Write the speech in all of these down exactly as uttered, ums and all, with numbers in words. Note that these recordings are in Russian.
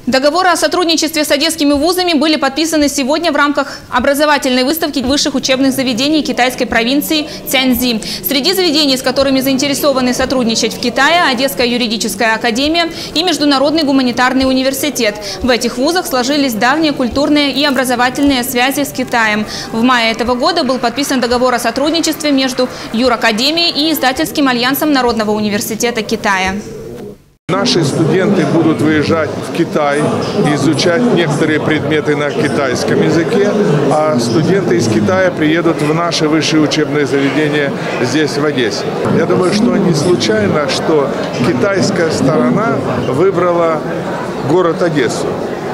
Договоры о сотрудничестве с одесскими вузами были подписаны сегодня в рамках образовательной выставки высших учебных заведений китайской провинции Цяньзи. Среди заведений, с которыми заинтересованы сотрудничать в Китае, Одесская юридическая академия и Международный гуманитарный университет. В этих вузах сложились давние культурные и образовательные связи с Китаем. В мае этого года был подписан договор о сотрудничестве между Юракадемией и Издательским альянсом Народного университета Китая. Наши студенты будут выезжать в Китай, изучать некоторые предметы на китайском языке, а студенты из Китая приедут в наши высшие учебные заведения здесь, в Одессе. Я думаю, что не случайно, что китайская сторона выбрала город Одессу.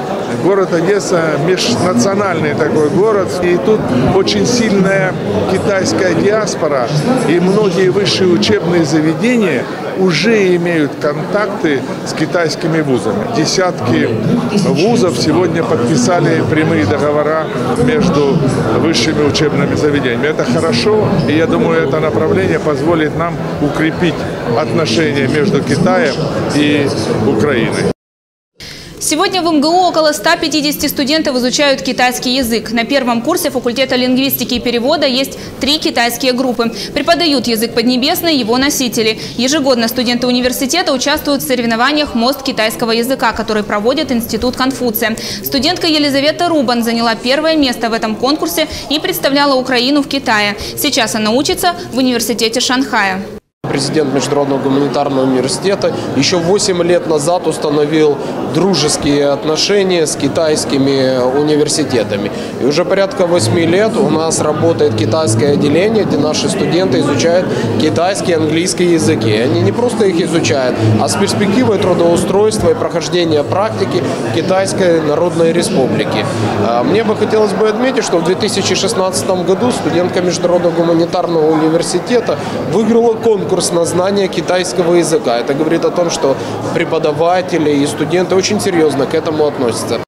Город Одесса – межнациональный такой город, и тут очень сильная китайская диаспора, и многие высшие учебные заведения уже имеют контакты с китайскими вузами. Десятки вузов сегодня подписали прямые договора между высшими учебными заведениями. Это хорошо, и я думаю, это направление позволит нам укрепить отношения между Китаем и Украиной. Сегодня в эм гэ у около ста пятидесяти студентов изучают китайский язык. На первом курсе факультета лингвистики и перевода есть три китайские группы. Преподают язык поднебесный его носители. Ежегодно студенты университета участвуют в соревнованиях «Мост китайского языка», который проводит Институт Конфуция. Студентка Елизавета Рубан заняла первое место в этом конкурсе и представляла Украину в Китае. Сейчас она учится в университете Шанхая. Президент Международного гуманитарного университета еще восемь лет назад установил дружеские отношения с китайскими университетами. И уже порядка восьми лет у нас работает китайское отделение, где наши студенты изучают китайский и английский языки. Они не просто их изучают, а с перспективой трудоустройства и прохождения практики в Китайской Народной Республике. Мне бы хотелось бы отметить, что в две тысячи шестнадцатом году студентка Международного гуманитарного университета выиграла конкурс на знание китайского языка. Это говорит о том, что преподаватели и студенты очень серьезно к этому относятся.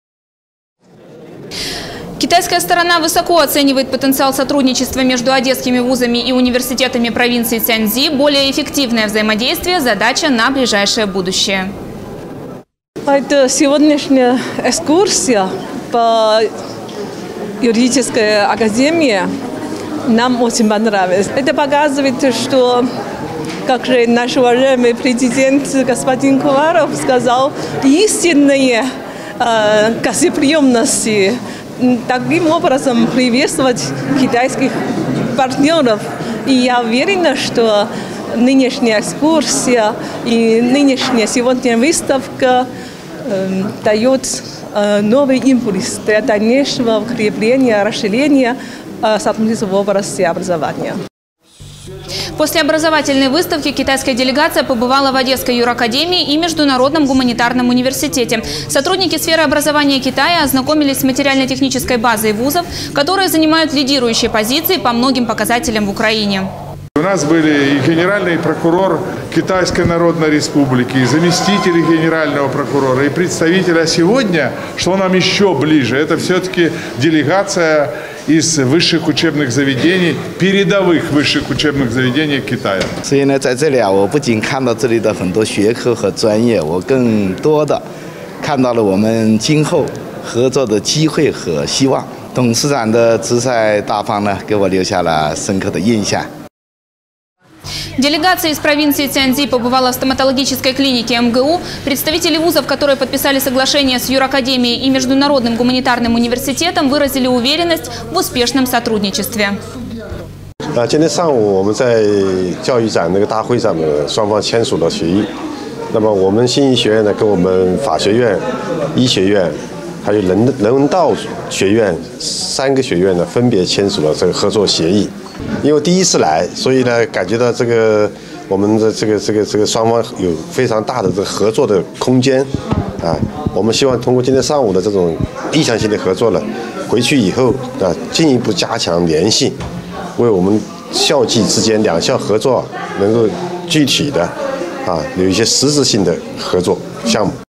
Китайская сторона высоко оценивает потенциал сотрудничества между одесскими вузами и университетами провинции Цяньзи. Более эффективное взаимодействие – задача на ближайшее будущее. Это сегодняшняя экскурсия по юридической академии нам очень понравилась. Это показывает, что, как же наш уважаемый президент господин Куваров сказал, истинные э, гостеприимности. Таким образом приветствовать китайских партнеров. И я уверена, что нынешняя экскурсия и нынешняя сегодняшняя выставка э, дает э, новый импульс для дальнейшего укрепления, расширения э, сотрудничества в области образования. После образовательной выставки китайская делегация побывала в Одесской юракадемии и Международном гуманитарном университете. Сотрудники сферы образования Китая ознакомились с материально-технической базой вузов, которые занимают лидирующие позиции по многим показателям в Украине. У нас были и генеральный прокурор Китайской Народной Республики, и заместители генерального прокурора, и представитель. А сегодня, что нам еще ближе, это все-таки делегация из высших учебных заведений, передовых высших учебных заведений Китая. 所以呢，在这里啊，我不仅看到这里的很多学科和专业，我更多的看到了我们今后合作的机会和希望。董事长的直率大方呢，给我留下了深刻的印象。 Делегация из провинции Цяньзи побывала в стоматологической клинике эм гэ у. Представители вузов, которые подписали соглашение с Юракадемией и Международным гуманитарным университетом, выразили уверенность в успешном сотрудничестве. 啊，今天上午我们在教育展那个大会上呢，双方签署了协议。那么我们信义学院呢，跟我们法学院、医学院，还有人人文道学院三个学院呢，分别签署了这个合作协议。 因为第一次来，所以呢，感觉到这个我们的这个这个这个双方有非常大的这个合作的空间，啊，我们希望通过今天上午的这种意向性的合作呢，回去以后啊，进一步加强联系，为我们校际之间两校合作能够具体的啊有一些实质性的合作项目。